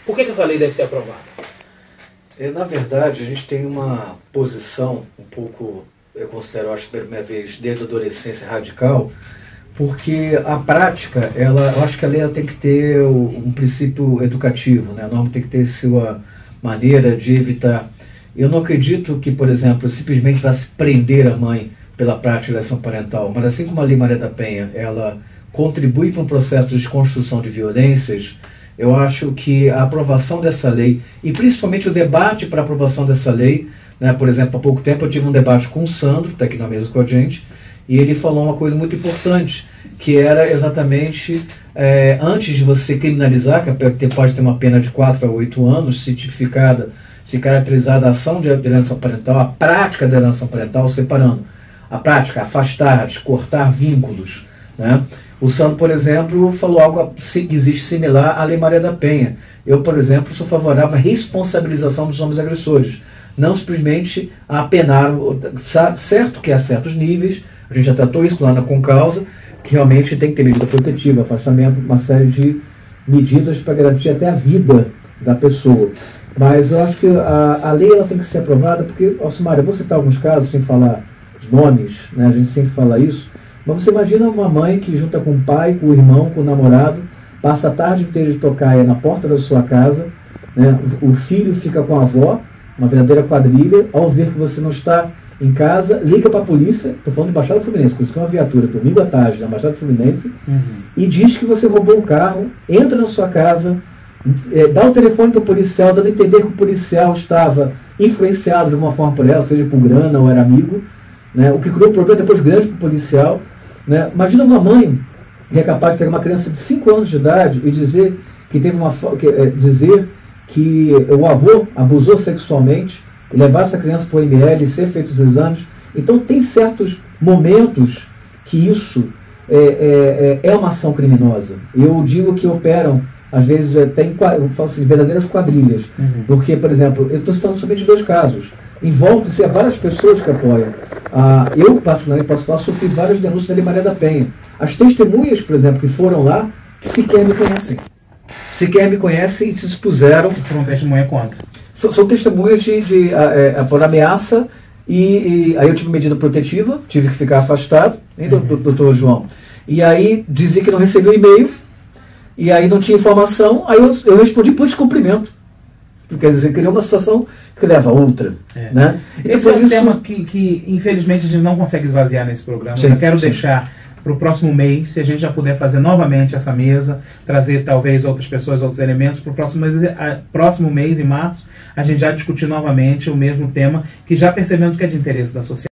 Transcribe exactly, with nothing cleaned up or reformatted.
Por que, que essa lei deve ser aprovada? É, na verdade, a gente tem uma posição um pouco, eu considero, acho, pela primeira vez, desde a adolescência radical, porque a prática, ela, eu acho que a lei ela tem que ter um princípio educativo, né? A norma tem que ter sua maneira de evitar. Eu não acredito que, por exemplo, simplesmente vá se prender a mãe pela prática da eleição parental, mas assim como a Lei Maria da Penha, ela contribui para um processo de desconstrução de violências, eu acho que a aprovação dessa lei, e principalmente o debate para a aprovação dessa lei, né, por exemplo, há pouco tempo eu tive um debate com o Sandro, que está aqui na mesa com a gente, e ele falou uma coisa muito importante, que era exatamente, é, antes de você criminalizar, que pode ter uma pena de quatro a oito anos, se tipificada, se caracterizada a ação de alienação parental, a prática da alienação parental, separando a prática, afastar, descortar vínculos, né? O Sandro, por exemplo, falou algo que existe similar à Lei Maria da Penha. Eu, por exemplo, sou favorável à responsabilização dos homens agressores, não simplesmente a apenar, certo que há certos níveis, a gente já tratou isso lá na Concausa, que realmente tem que ter medida protetiva, afastamento, uma série de medidas para garantir até a vida da pessoa. Mas eu acho que a, a lei ela tem que ser aprovada, porque, Alcimário, eu vou citar alguns casos, sem falar os nomes, né, a gente sempre fala isso, mas você imagina uma mãe que junta com o pai, com o irmão, com o namorado, passa a tarde inteira de tocaia na porta da sua casa, né, o filho fica com a avó, uma verdadeira quadrilha, ao ver que você não está em casa, liga para a polícia, estou falando de Baixada Fluminense, por isso que é uma viatura, domingo à tarde, na Baixada Fluminense, uhum. e diz que você roubou o carro, entra na sua casa, é, dá o telefone para o policial, dando a entender que o policial estava influenciado de uma forma por ela, seja por grana ou era amigo, né, o que criou um problema depois grande para o policial. Né? Imagina uma mãe que é capaz de pegar uma criança de cinco anos de idade e dizer que teve uma que, é, dizer que o avô abusou sexualmente, levar essa criança para o M L, ser feitos os exames. Então tem certos momentos que isso é, é, é uma ação criminosa. Eu digo que operam, às vezes, tem eu falo assim, verdadeiras quadrilhas. Uhum. Porque, por exemplo, eu estou citando somente dois casos. Envolve-se a várias pessoas que apoiam. Ah, eu, particularmente, posso falar, sofri várias denúncias da Lei Maria da Penha. As testemunhas, por exemplo, que foram lá, que sequer me conhecem. Sequer me conhecem e se expuseram. Foram testemunha contra? São, são testemunhas de, de, de é, por ameaça e, e aí eu tive medida protetiva, tive que ficar afastado, hein, uhum. doutor João? E aí dizia que não recebeu e-mail, e aí não tinha informação, aí eu, eu respondi por descumprimento. Quer dizer, criou uma situação que leva a outra. É. Né? Então, esse é um isso... tema que, que, infelizmente, a gente não consegue esvaziar nesse programa. Sim, eu quero sim. deixar para o próximo mês, se a gente já puder fazer novamente essa mesa, trazer talvez outras pessoas, outros elementos, para o próximo mês, próximo mês, em março, a gente já discutir novamente o mesmo tema, que já percebemos que é de interesse da sociedade.